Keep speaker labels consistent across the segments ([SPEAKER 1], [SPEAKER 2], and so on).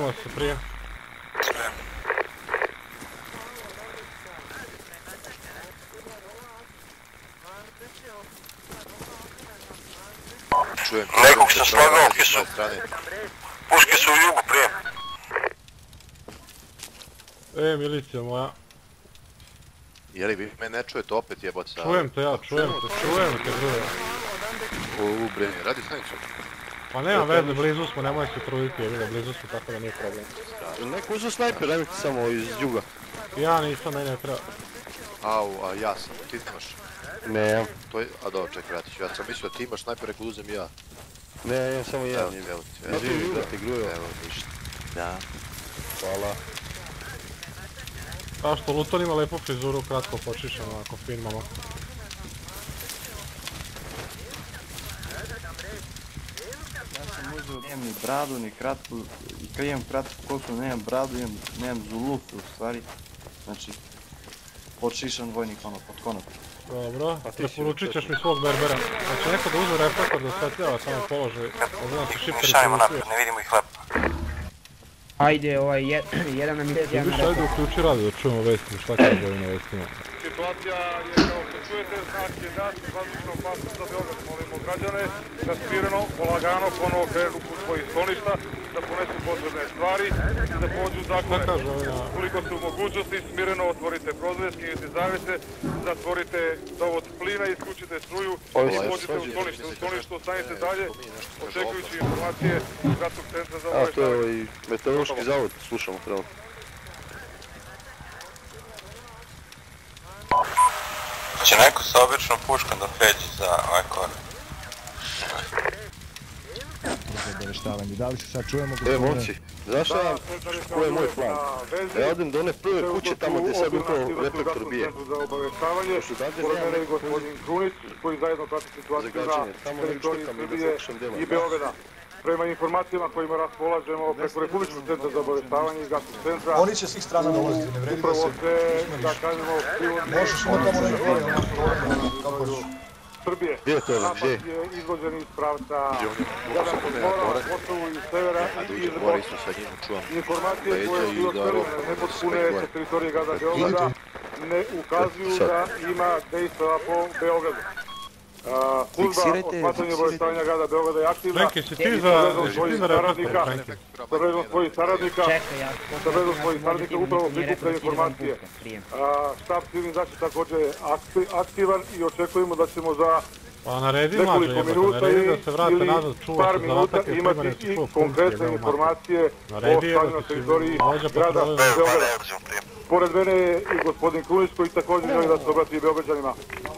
[SPEAKER 1] Snimao se prije.
[SPEAKER 2] Nekog se slagao kisu. Puške su u jugu prije.
[SPEAKER 1] Milicija moja.
[SPEAKER 3] Jeli vi me ne čujete opet jebote sa...
[SPEAKER 1] Čujem te ja, čujem te gruje.
[SPEAKER 3] Bre, radi stanicu.
[SPEAKER 1] Pa nema veze, blizu smo, nemoj se truditi, blizu smo, tako da nije problem.
[SPEAKER 4] Neko uzeo snajper, nemojte samo iz juga.
[SPEAKER 1] Ja nisam, meni ne treba.
[SPEAKER 3] A ja sam, ti imaš?
[SPEAKER 4] Ne.
[SPEAKER 3] To je, a dobro, čekaj, vratit ću, ja sam mislio da ti imaš snajper, rekao uzem ja.
[SPEAKER 4] Ne, imam samo jedan. Izvini da ti gruju.
[SPEAKER 3] Evo, ništa. Da.
[SPEAKER 4] Hvala.
[SPEAKER 1] Kao što Luton ima lepu frizuru, kratko počišeno, onako fin malo.
[SPEAKER 5] Nemam ni bradu, ni kratku, i kad imam kratku kosu, nemam bradu, nemam zulufe u stvari. Znači, podšišan vojnik, ono, pod konop.
[SPEAKER 1] Dobro, preporučit ćeš mi svog berbera. Znači neko da uzme reflektor da osvetljava samo položaj, da znam se šipteri
[SPEAKER 2] Šajmo naprijed, ne vidimo ih lepo.
[SPEAKER 6] Ajde, jedan nam ide, jedan
[SPEAKER 1] nam ajde uključi radio da čujemo vesti, šta kaže ovim vestima.
[SPEAKER 7] Situacija je, kao što čujete, znak je dat, vazdušna opasnost za Beograd. Molimo građane da smireno, polagano, ponovo krenu u svojih skloništa, da ponesu potrebne stvari i da pođu zakone. Koliko ste u mogućnosti, smireno otvorite prozore, skinite zavese, zatvorite dovod plina, isključite struju i pođite u sklonište. U skloništu ostanite dalje, očekujući informacije Gradskog centra za obavještavanje.
[SPEAKER 4] A to je i meteorološki zavod, slušamo pravo.
[SPEAKER 2] Će neko sa običnom puškom da pređe za ovaj korak.
[SPEAKER 8] Da li se sad čujemo?
[SPEAKER 4] Momci, znaš šta koji je moj plan? Ja odem do one prve kuće tamo gdje sad upravo reflektor bije.
[SPEAKER 7] Pored mene je gospodin Krunić koji zajedno prati situaciju na teritoriji Srbije i Beograda. Prema informacijama kojima raspolažemo preko Republičkog centra za obavještavanje i Gradskog centra...
[SPEAKER 8] Oni će svih strana dolaziti, ne vredi da se...
[SPEAKER 7] Upravo se, da kažemo,
[SPEAKER 8] možeš imati tamo neki kako ćeš?
[SPEAKER 7] Srbije.
[SPEAKER 4] Gdje je to?
[SPEAKER 7] Napad je izvođen iz pravca Jadranskog mora, Kosovu i severa i iz Bosne. Informacije koje su ostavljene nepotpune sa teritorije grada Beograda ne ukazuju da ima dejstva po Beogradu. Služba osmatanja obavještavanja grada Beograda je aktivna.
[SPEAKER 1] Frenki, si ti za reflektor, Frenki?
[SPEAKER 7] Sa vredom svojih saradnika upravo prikuplja informacije. Štab civilnih zaštita također je aktivan i očekujemo da ćemo za nekoliko minuta ili par minuta imati i konkretne informacije o stanju na teritoriji grada Beograda. Pored mene je i gospodin Krunić koji također želi da se obrati Beograđanima.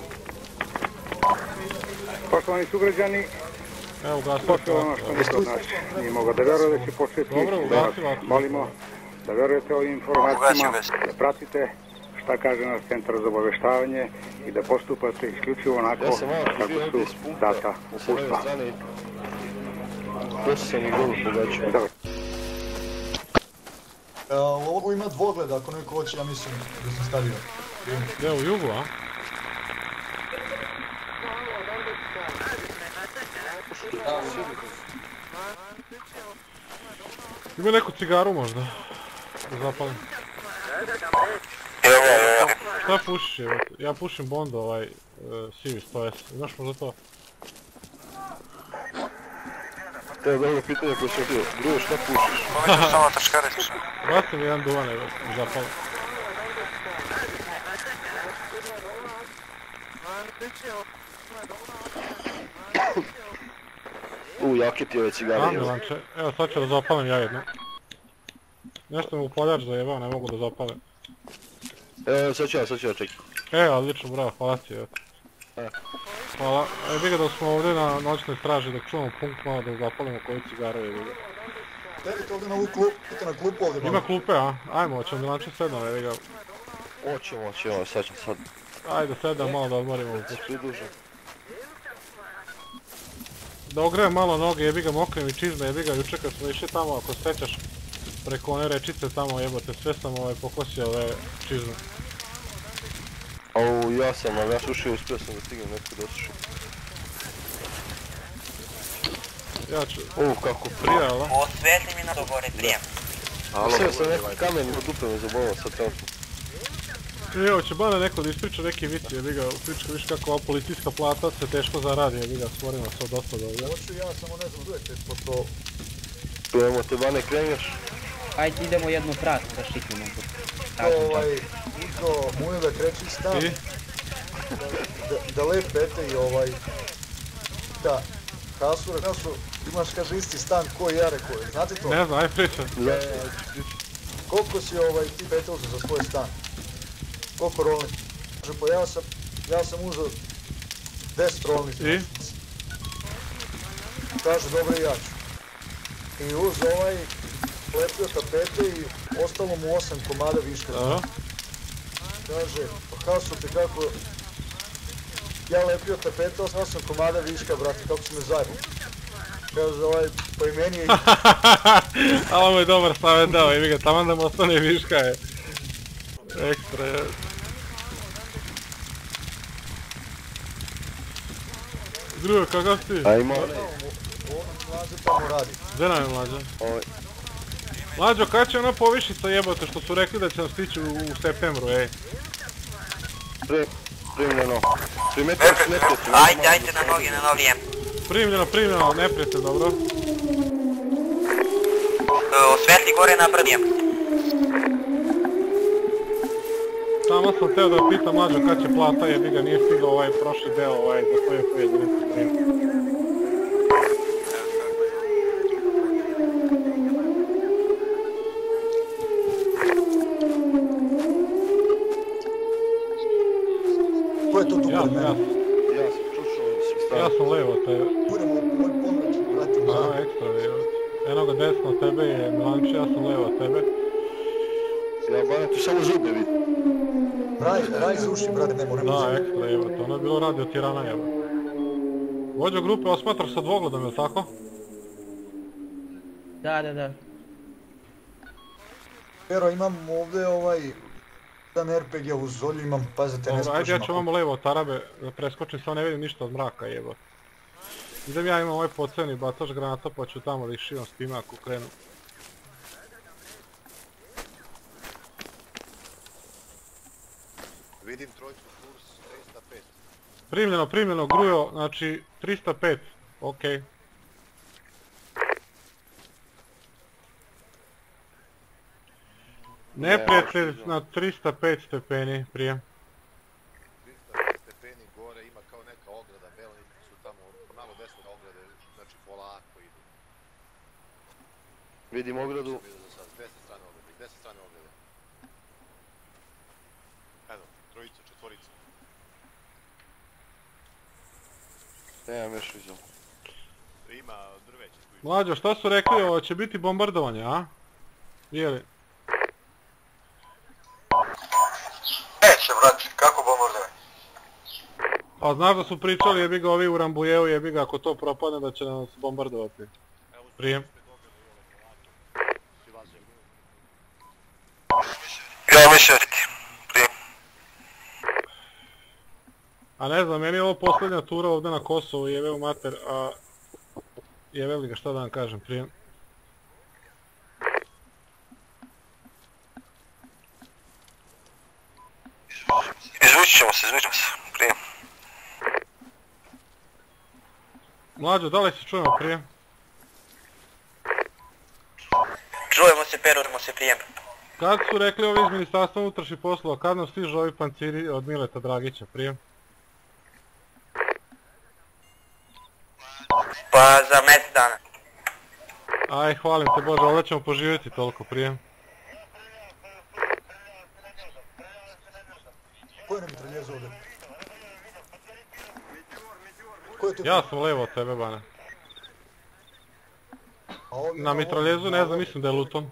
[SPEAKER 9] Poštovani sugrađani, počeo ono što niko od nas nije mogao da veruje da će početi, da vas molimo da verujete ovim informacijama, da pratite šta kaže naš centar za obavještavanje i da postupate isključivo onako kako su data upustva.
[SPEAKER 4] Došao sam i goru pogačio.
[SPEAKER 8] Ovo ima dvogled, ako neko hoće, ja mislim da sam stavio.
[SPEAKER 1] Gdje u jugu, a? Ima neku cigaru možda? Da zapalim. Šta pušiš je? Ja pušim Bondo, sivi 100S. Znaš možda to?
[SPEAKER 4] To je dobro pitanje koje sam bio. Drugo, šta pušiš?
[SPEAKER 2] Samo taškarić.
[SPEAKER 1] Bacim mi jedan duvan, evo, zapalim.
[SPEAKER 4] Jake ti ove cigare.
[SPEAKER 1] Ambulanče, evo sad ću da zapalim ja jedno. Nešto me upaljač zajebao, ne mogu da zapalim.
[SPEAKER 4] Sad ću ja čekaj.
[SPEAKER 1] Odlično, bravo, hvala ti, evo. Hvala. Vidio da smo ovdje na noćnoj straži dok čuvamo punkt malo da zapalimo koju cigaru je vidio.
[SPEAKER 8] Dajte ovdje na ovu klupu, na klupu ovdje malo.
[SPEAKER 1] Ima klupe, a? Ajmo, hoćemo Milanče sedno, evi ga.
[SPEAKER 4] Hoćemo, sad ćemo sad.
[SPEAKER 1] Ajde, sedam malo da odmorimo.
[SPEAKER 4] Svi duže.
[SPEAKER 1] Da ogrejem malo noge, jebi ga mokre mi čizme, jebi ga juče kad smo išli tamo, ako sećaš preko one rečice tamo jebote, sve sam pokosio ove čizme.
[SPEAKER 4] Ja sam, ali ja sušio, uspio sam da stignem netko da osušim.
[SPEAKER 1] Ja ću...
[SPEAKER 4] Kako
[SPEAKER 1] prije, ala?
[SPEAKER 2] Osvetli mi na dogore, prijem.
[SPEAKER 4] Sve sam neki kamen od upravo zabavao sad tamo.
[SPEAKER 1] Evo će bana neko da ispriča neki vici, jebi ga, prička viš kako ova policijska plata se teško zaradi, jebi ga, stvorimo se dosta dobro.
[SPEAKER 8] Hoću ja, samo ne znam, dujete, pošto...
[SPEAKER 4] Čujemo te Bane, krenjaš?
[SPEAKER 6] Ajde idemo jednu traku da šiknemo.
[SPEAKER 8] Izo Mujeve treći stan.
[SPEAKER 1] I?
[SPEAKER 8] Da lepete i da, Hasure, imaš kaže isti stan ko i ja rekao, znate to?
[SPEAKER 1] Ne znam, aj priča.
[SPEAKER 8] Koliko si ti petao za svoj stan? Koliko rolnica? Kaže pa ja sam uzeo 10 rolnica.
[SPEAKER 1] I?
[SPEAKER 8] Kaže dobro i ja ću. I uz lepio tapete i ostalo mu 8 komada viška. Kaže, pa Hasu te kako... Ja lepio tapete, 8 komada viška, brate, kako su me zajebali. Kaže, pa i meni je...
[SPEAKER 1] Ali ovo je dobar savjet dao, jebi ga, taman da mu ostane viška je. Ekstra je. Drugo, kakav si?
[SPEAKER 4] A ima
[SPEAKER 8] Mlađe tamo radi.
[SPEAKER 1] Gdje nam je Mlađa? Mlađo, kada će ona povišica jebote što su rekli da će nam stići u septembru, ej?
[SPEAKER 4] Primljeno. Primetili se neprijatelj.
[SPEAKER 10] Ajde na noge.
[SPEAKER 1] Primljeno, neprijatelj, dobro.
[SPEAKER 10] Svetli gore napravim.
[SPEAKER 1] Samo sam teo da pitam Mlađo kad će plata, jebi ga nije stigao ovaj prošli deo za koje jedinice.
[SPEAKER 8] Ko je to tu kod mene?
[SPEAKER 4] Ja sam čušao.
[SPEAKER 1] Ja sam levo od tebe.
[SPEAKER 8] Budemo moj pomoć, vratim za...
[SPEAKER 1] Ekstra je. Eno ga desno od tebe je Milanče, ja sam levo od tebe.
[SPEAKER 4] Ja Bane, tu samo zube vidi.
[SPEAKER 8] Raj zuši, brate, ne moram.
[SPEAKER 1] Da, ekstra je, ono je bilo radio tirana jeba. Vođo grupe osmatraš sa dvogledom, jel' tako?
[SPEAKER 6] Da.
[SPEAKER 8] Pero imam ovdje jedan RPG u Zolju, imam, pazite, ne
[SPEAKER 1] Dobro, ajde ja
[SPEAKER 8] skušam
[SPEAKER 1] ću vamo levo od Tarabe da preskočim, samo ne vidim ništa od mraka jeba. Idem ja, imam ovaj podceni bataš granata pa ću tamo da ih šivam s time ako krenu.
[SPEAKER 3] Vidim trojku kurs 305.
[SPEAKER 1] Primljeno, Grujo, znači 305, okej. Neprijatelj na 305 stepeni, prijem.
[SPEAKER 3] 305 stepeni gore ima kao neka ograda, beleni su tamo malo desne ograde, znači polako idu.
[SPEAKER 4] Vidim ogradu.
[SPEAKER 3] S desne strane ograde. Evo, trojica, četvorica.
[SPEAKER 4] Nemam još vidio.
[SPEAKER 3] Ima drveće tu.
[SPEAKER 1] Mlađo, šta su rekli, ovo će biti bombardovanje, a? Jeli?
[SPEAKER 2] Neće, brate, kako bombardovanje?
[SPEAKER 1] Pa znaš da su pričali jebi ga ovi u Rambujevu, jebi ga ako to propadne da će nas bombardovati. Prijem.
[SPEAKER 2] Ja mislim prijem.
[SPEAKER 1] A ne znam, meni je ovo posljednja tura ovdje na Kosovu, jebe u mater, a... Jebe li ga, šta da vam kažem, prijem.
[SPEAKER 2] Izvući ćemo se, prijem.
[SPEAKER 1] Mlađo, da li se čujemo prijem?
[SPEAKER 10] Čujemo se, perujemo se, prijem.
[SPEAKER 1] Kad su rekli ovi iz Ministarstva unutrašnjih poslova, kad nam stižu ovi panciri od Mileta Dragića, prijem?
[SPEAKER 10] Pa za mjesec dana.
[SPEAKER 1] Aj, hvalim te Bože, ovdje ćemo poživjeti toliko, prijem.
[SPEAKER 8] Ko je na mitraljezu ovdje?
[SPEAKER 1] Ja sam levo od tebe, Bane. Na mitraljezu ne znam, mislim da je Luton.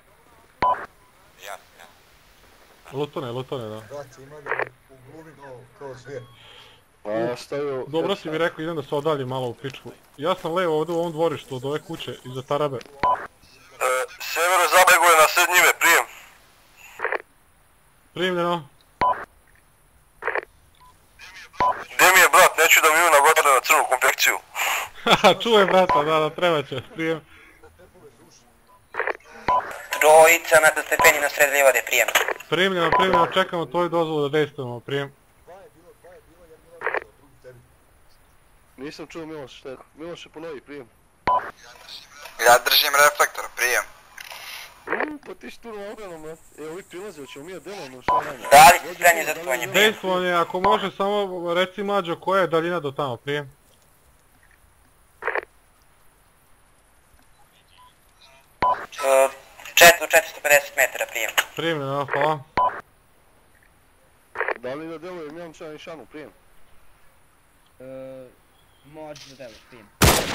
[SPEAKER 1] Lutone, da.
[SPEAKER 8] Brate, ima da u glumi kao zvijer.
[SPEAKER 1] Dobro si mi rekao, idem da se odaljim malo u pičku. Ja sam levo ovdje u ovom dvorištu od ove kuće, iza Tarabe.
[SPEAKER 2] Severo zabeguje na sred njive, prijem.
[SPEAKER 1] Primljeno.
[SPEAKER 2] Gdje mi je brat, neću da mi ju nagodile na crnu konfekciju.
[SPEAKER 1] Haha, čuje brata, da, treba će, prijem.
[SPEAKER 10] Trojica na stepeni na sred livade, prijem.
[SPEAKER 1] Primljeno, čekamo tvoju dozvolu da dejstvujemo, prijem.
[SPEAKER 4] Nisam čuo Miloš, šta je? Miloše, ponovi, prijem.
[SPEAKER 2] Ja držim reflektor, prijem.
[SPEAKER 4] Pa ti si tu na obranom, brat. Evo, ovi prilaze, hoćemo mi da delamo, šta radimo?
[SPEAKER 10] Da li si spremni za tvojanje, prijem?
[SPEAKER 1] Dejstvovanje, ako može, samo reci mlađo koja je daljina do tamo, prijem.
[SPEAKER 10] Uh, 450 metara, prijem.
[SPEAKER 1] Primljeno, hvala.
[SPEAKER 4] Da li da delujem, imam član i šanu, prijem.
[SPEAKER 6] Može da delo, prijem.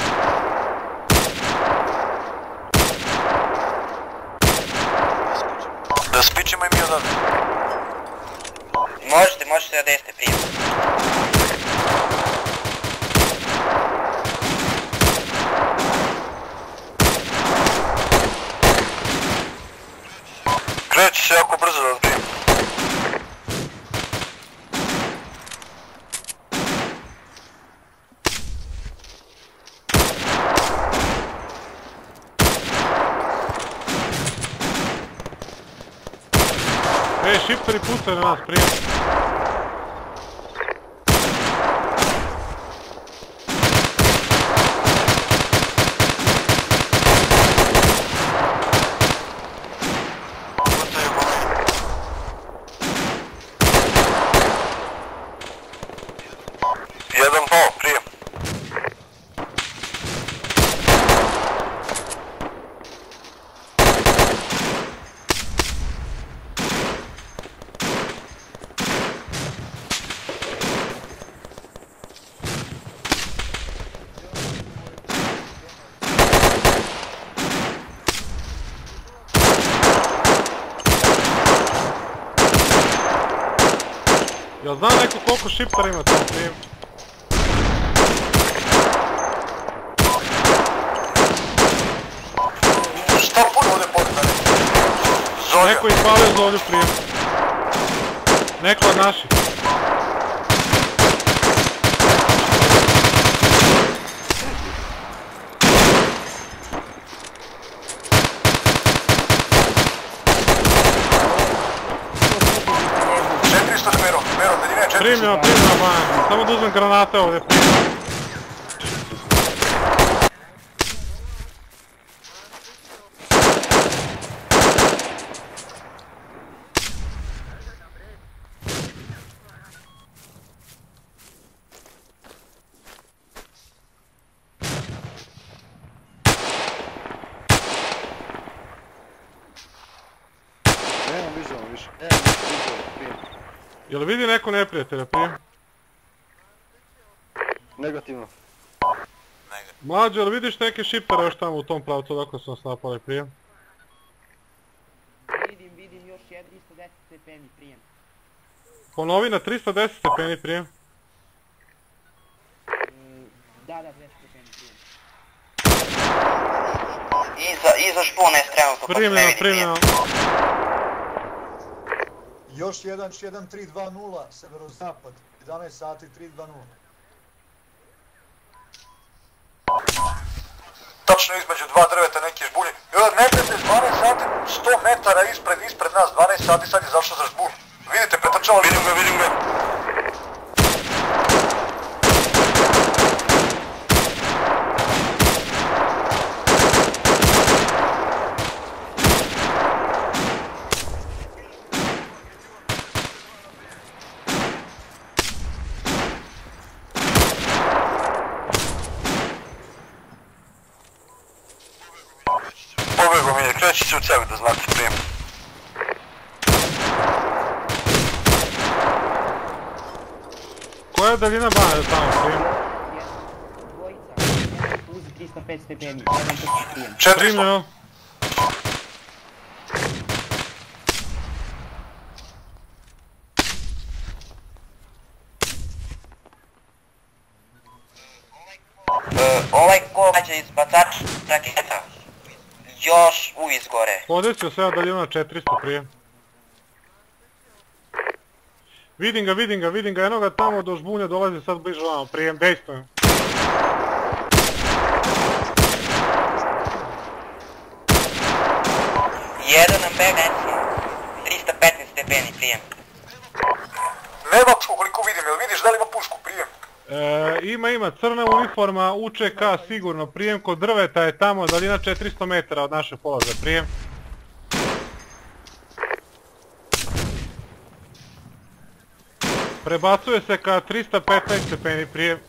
[SPEAKER 2] Da spičimo i mi odavde.
[SPEAKER 10] Možete da dejste, prijem.
[SPEAKER 2] Kreći se jako brzo da odbijem.
[SPEAKER 1] Shifteri pucaju na nas, prijem.
[SPEAKER 2] Jedan pao, prijem.
[SPEAKER 1] Jel zna neko koliko shiftera ima tamo, prijem?
[SPEAKER 2] Šta puno ovdje podane? Zolja.
[SPEAKER 1] Neko ispalio Zolju, prijem. Neko od naših. Primljeno, Bajan. Samo da uzmem granate ovdje, primljeno.
[SPEAKER 4] Nemam vizualno više, nemam vizualno, prijem.
[SPEAKER 1] Jel vidi neko neprijatelja, prijem?
[SPEAKER 4] Negativno.
[SPEAKER 1] Mlađe, jel vidiš neke shiftere još tamo u tom pravcu, dok su nas napali, prijem?
[SPEAKER 6] Vidim još 310 stepeni, prijem.
[SPEAKER 1] Ponovi na 310 stepeni, prijem.
[SPEAKER 6] Da, 200 stepeni, prijem.
[SPEAKER 10] Iza špuna je trenutno, pa se ne vidi, prijem.
[SPEAKER 8] Još 1320, severozapad, 11 sati 320.
[SPEAKER 2] Tačno između dva drveta neki žbunje. Neprijatelj 12 sati, 100 metara ispred nas, 12 sati sad je zašao za žbunj. Vidite, pretrčava. Vidim ga. Pobjegao mi je, kreći se u cevi da znate, prijem.
[SPEAKER 1] Koja je daljina Baja tamo, prijem?
[SPEAKER 6] Dvojica, uzi 305 stepeni, jedan točno prijem.
[SPEAKER 2] 400.
[SPEAKER 1] Primljeno.
[SPEAKER 10] Ovaj ko će izbacač raketa. Još uviz gore.
[SPEAKER 1] Podesio se ja daljina 400, prijem. Vidim ga, jednoga tamo do žbunja dolazi sad bliže vama, prijem, dejstvujem.
[SPEAKER 10] 315 stepeni, prijem.
[SPEAKER 2] Nema pušku koliko vidim, jel vidiš da li ima pušku, prijem?
[SPEAKER 1] Ima, crna uniforma, UČK sigurno, prijem kod drveta je tamo, daljina 400 metara od naše položaja, prijem. Prebacuje se ka 315 stepeni, prijem.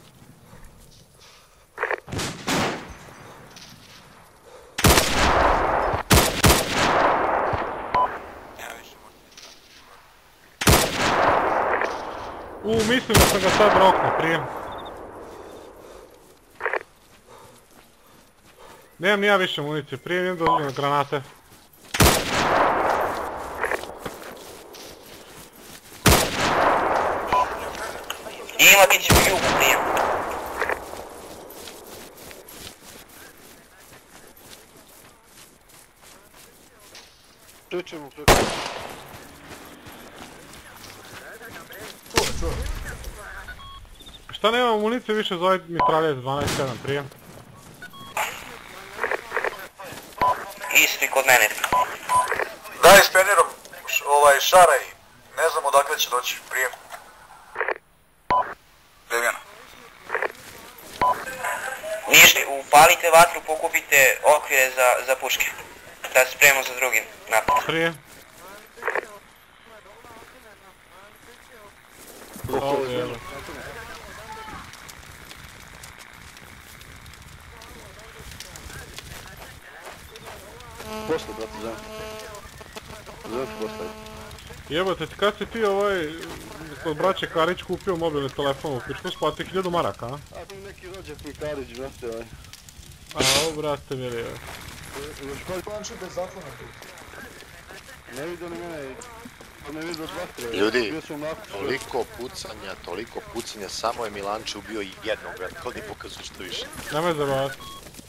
[SPEAKER 1] Mislim da sam ga sad roknuo, prijem. Nemam ni ja više municije, prijem idem do granate.
[SPEAKER 10] Ima ti će u jugu, prijem.
[SPEAKER 4] Čućemo.
[SPEAKER 1] Šta nemam municije više za ovaj mitraljez 12-7, prijem?
[SPEAKER 10] Isti kod mene.
[SPEAKER 2] Daj s penirom, šaraj, ne znam odakle će doći, prijem. Devijana.
[SPEAKER 10] Ništa, upalite vatru, pokupite okvire za puške. Da se spremimo za drugi napad.
[SPEAKER 1] Prijem.
[SPEAKER 4] Posle, brate, Zem postaje.
[SPEAKER 1] Jebote, kad si ti kod braće Karić kupio mobilni telefon u pičku, splati 1000 maraka, a?
[SPEAKER 4] A tu neki rođak mi Karić, brate,
[SPEAKER 1] A, brate, veli,
[SPEAKER 8] Planče bez zaklona tu.
[SPEAKER 4] Ne vidio ni mene, ne vidio vatre.
[SPEAKER 3] Ljudi, toliko pucanja, samo je Milanče ubio jednog, brate, kao da ne pokazuje što više.
[SPEAKER 1] Nemoj zabavati.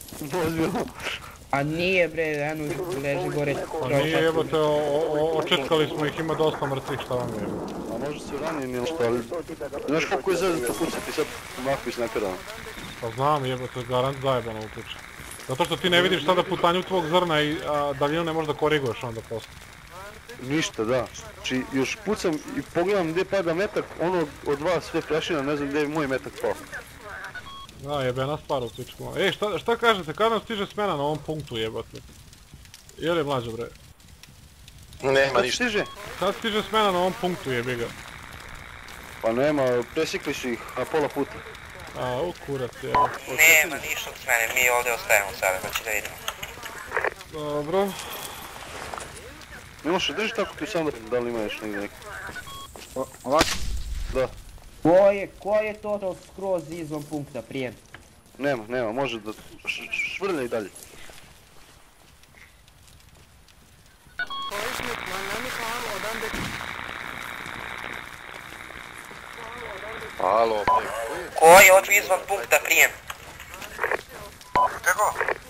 [SPEAKER 6] A nije bre, eno leži gore.
[SPEAKER 1] Pa nije jebote, očetkali smo ih, ima dosta mrtvih, šta vam je.
[SPEAKER 4] A možda su ranjeni ili što, ali... Znaš koliko je zezno to pucati sad onako isnaperano?
[SPEAKER 1] Pa znam jebote, garant zajebano upuče. Zato što ti ne vidiš sada putanju tvog zrna i daljinu ne možeš da koriguješ onda posle.
[SPEAKER 4] Ništa, da. Znači, još pucam i pogledam gdje pada metak, ono od vas sve prašina, ne znam gdje je moj metak pao.
[SPEAKER 1] Da, jebena stvar u pičku. Ej, šta kažete, kad nam stiže smena na ovom punktu jebote? Je li mlađo bre?
[SPEAKER 3] Nema ništa.
[SPEAKER 1] Kad stiže smena na ovom punktu jebi ga?
[SPEAKER 4] Pa nema, presjekli su ih na pola puta.
[SPEAKER 1] A, u kurac jebo.
[SPEAKER 10] Nema ništa od mene, mi ovdje ostajemo sada, pa će da vidimo.
[SPEAKER 1] Dobro.
[SPEAKER 4] Miloše, drži tako tu sam da li ima još negdje neki.
[SPEAKER 6] Ovako?
[SPEAKER 4] Da.
[SPEAKER 6] Ko je to skroz izvan punkta, prijem?
[SPEAKER 4] Nema, može da švrlja i dalje.
[SPEAKER 3] Alo,
[SPEAKER 10] Ko je izvan punkta, prijem?
[SPEAKER 2] Tego?